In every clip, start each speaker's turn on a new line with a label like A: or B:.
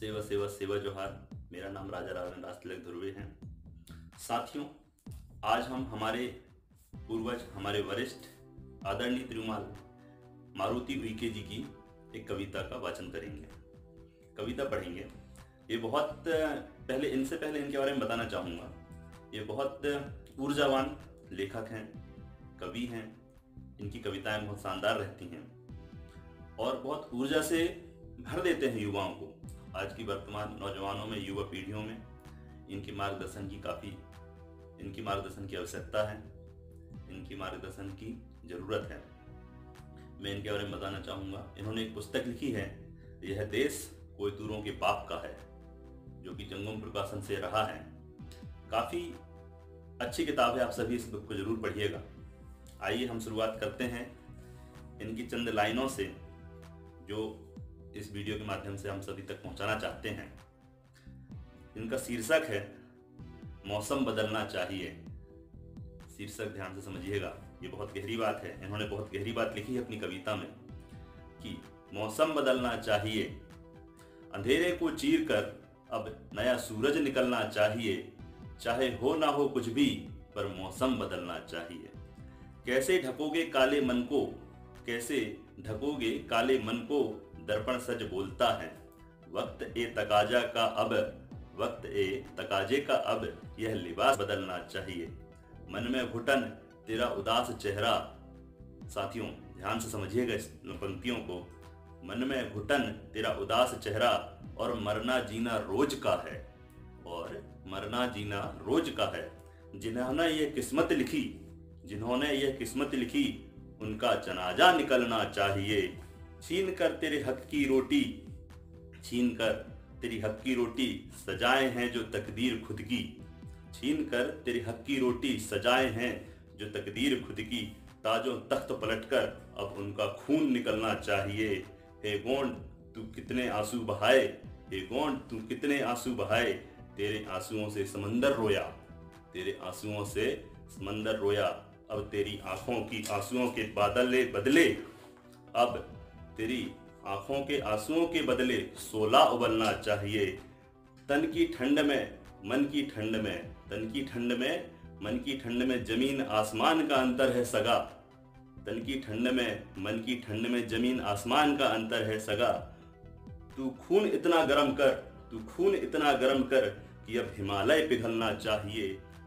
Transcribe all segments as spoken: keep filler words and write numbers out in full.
A: सेवा सेवा सेवा जोहार। मेरा नाम राजा रावण राज तिलक ध्रुवे हैं। साथियों, आज हम हमारे पूर्वज, हमारे वरिष्ठ आदरणीय तिरुमाल मारुति उइके जी की एक कविता का वाचन करेंगे, कविता पढ़ेंगे। ये बहुत पहले, इनसे पहले इनके बारे में बताना चाहूँगा, ये बहुत ऊर्जावान लेखक हैं, कवि हैं। इनकी कविताएं बहुत शानदार रहती हैं और बहुत ऊर्जा से भर देते हैं युवाओं को। आज की वर्तमान नौजवानों में, युवा पीढ़ियों में इनकी मार्गदर्शन की काफ़ी इनकी मार्गदर्शन की आवश्यकता है, इनकी मार्गदर्शन की ज़रूरत है। मैं इनके बारे में बताना चाहूँगा। इन्होंने एक पुस्तक लिखी है, यह देश कोई दूरों के बाप का है, जो कि जंगम प्रकाशन से रहा है। काफ़ी अच्छी किताब है, आप सभी इस बुक को ज़रूर पढ़िएगा। आइए हम शुरुआत करते हैं इनकी चंद लाइनों से, जो इस वीडियो के माध्यम से हम सभी तक पहुंचाना चाहते हैं। इनका शीर्षक है मौसम बदलना चाहिए। शीर्षक ध्यान से समझिएगा, ये बहुत गहरी बात है। इन्होंने बहुत गहरी बात लिखी है अपनी कविता में कि मौसम बदलना चाहिए, अंधेरे को चीर कर अब नया सूरज निकलना चाहिए। चाहे हो ना हो कुछ भी, पर मौसम बदलना चाहिए। कैसे ढकोगे काले मन को, कैसे ढकोगे काले मन को, दर्पण सच बोलता है। वक्त ए तकाजा का अब, वक्त ए तकाजे का अब, यह लिबास बदलना चाहिए। मन में घुटन तेरा उदास चेहरा। साथियों, ध्यान से समझिएगा इस पंक्तियों को। मन में घुटन तेरा उदास चेहरा, और मरना जीना रोज का है, और मरना जीना रोज का है। जिन्होंने ये किस्मत लिखी, जिन्होंने ये किस्मत लिखी, उनका जनाजा निकलना चाहिए। छीन कर तेरे हक की रोटी, छीन कर तेरी हक की रोटी, सजाए हैं जो तकदीर खुद की। छीन कर तेरी हक की रोटी, सजाए हैं जो तकदीर खुद की। ताजों तख्त पलटकर अब उनका खून निकलना चाहिए। हे गोंड तू कितने आंसू बहाए, हे गोंड तू कितने आंसू बहाए। तेरे आंसुओं से समंदर रोया, तेरे आंसुओं से समंदर रोया। अब तेरी आंखों की आंसुओं के बादले बदले, अब तेरी आंखों के आंसुओं के बदले सोला उबलना चाहिए। तन की ठंड में, मन की ठंड में, तन की ठंड में, मन की ठंड में जमीन आसमान का अंतर है सगा। तन की ठंड में, मन की ठंड में जमीन आसमान का अंतर है सगा। तू खून इतना गर्म कर, तू खून इतना गर्म कर कि अब हिमालय पिघलना चाहिए।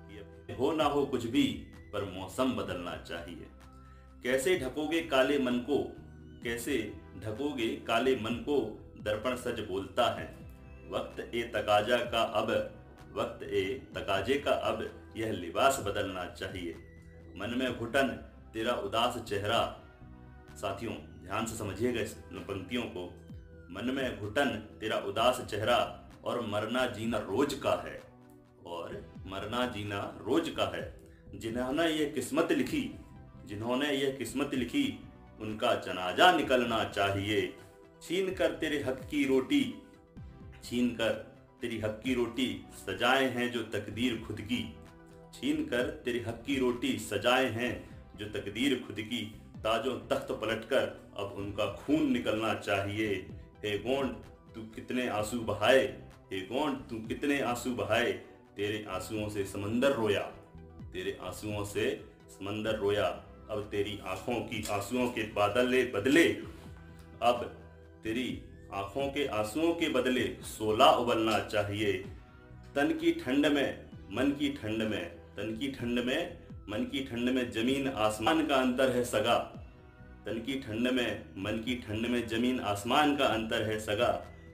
A: कि हो ना हो कुछ भी, पर मौसम बदलना चाहिए। कैसे ढकोगे काले मन को, कैसे ढकोगे काले मन को, दर्पण सच बोलता है। वक्त ए तकाजा का अब, वक्त ए तकाजे का अब, यह लिबास बदलना चाहिए। मन में घुटन तेरा उदास चेहरा। साथियों, ध्यान से समझिएगा इस पंक्तियों को। मन में घुटन तेरा उदास चेहरा, और मरना जीना रोज का है, और मरना जीना रोज का है। जिन्होंने ये किस्मत लिखी, जिन्होंने ये किस्मत लिखी, उनका जनाजा निकलना चाहिए। छीन कर तेरे हक की रोटी, छीन कर तेरी हक की रोटी, सजाए हैं जो तकदीर खुद की। छीन कर तेरी हक की रोटी, सजाए हैं जो तकदीर खुद की। ताजों तख्त पलटकर अब उनका खून निकलना चाहिए। हे गोंड तू कितने आंसू बहाए, हे गोंड तू कितने आंसू बहाए। तेरे आंसुओं से समंदर रोया, तेरे आंसुओं से समंदर रोया। अब तेरी आंखों की आंसुओं के बादले बदले, अब तेरी आंखों के आंसुओं के बदले सोला उबलना चाहिए। तन की ठंड में, मन की ठंड में, तन की ठंड में, मन की ठंड में जमीन आसमान का अंतर है सगा। तन की ठंड में, मन की ठंड में जमीन आसमान का अंतर है सगा।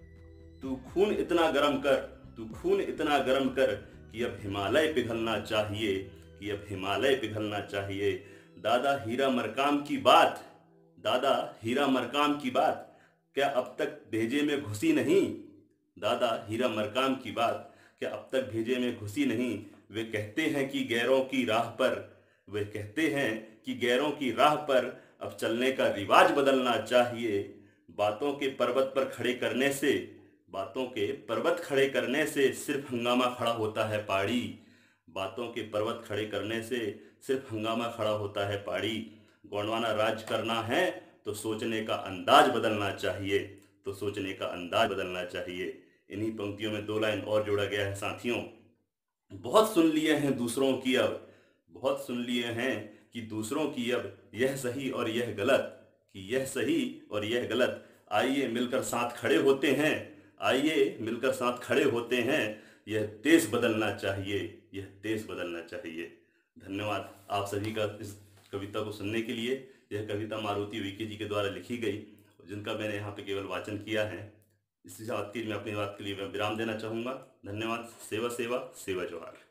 A: तू खून इतना गर्म कर, तू खून इतना गर्म कर कि अब हिमालय पिघलना चाहिए, कि अब हिमालय पिघलना चाहिए। दादा हीरा मरकाम की बात, दादा हीरा मरकाम की बात, क्या अब तक भेजे में घुसी नहीं। दादा हीरा मरकाम की बात, क्या अब तक भेजे में घुसी नहीं। वे कहते हैं कि गैरों की राह पर, वे कहते हैं कि गैरों की राह पर अब चलने का रिवाज बदलना चाहिए। बातों के पर्वत पर खड़े करने से, बातों के पर्वत खड़े करने से सिर्फ हंगामा खड़ा होता है पहाड़ी। बातों के पर्वत खड़े करने से सिर्फ हंगामा खड़ा होता है पहाड़ी। गोंडवाना राज करना है तो सोचने का अंदाज बदलना चाहिए, तो सोचने का अंदाज बदलना चाहिए। इन्हीं पंक्तियों में दो लाइन और जोड़ा गया है साथियों। बहुत सुन लिए हैं दूसरों की अब, बहुत सुन लिए हैं कि दूसरों की अब, यह सही और यह गलत, कि यह सही और यह गलत। आइए मिलकर साथ खड़े होते हैं, आइए मिलकर साथ खड़े होते हैं। यह देश बदलना चाहिए, यह देश बदलना चाहिए। धन्यवाद आप सभी का इस कविता को सुनने के लिए। यह कविता मारुति वीके जी के द्वारा लिखी गई, जिनका मैंने यहाँ पे केवल वाचन किया है। इसी बात की मैं अपनी बात के लिए मैं विराम देना चाहूँगा। धन्यवाद। सेवा सेवा सेवा जोहार।